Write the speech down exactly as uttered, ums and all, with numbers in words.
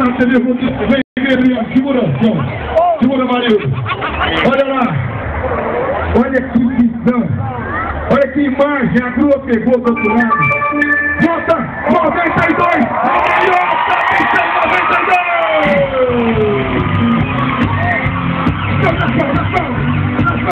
na T V, vem, vem, vem, segura, segura, Marildo. Olha lá, olha que visão, olha que imagem, a grua pegou do outro lado. Volta, volta, aí tá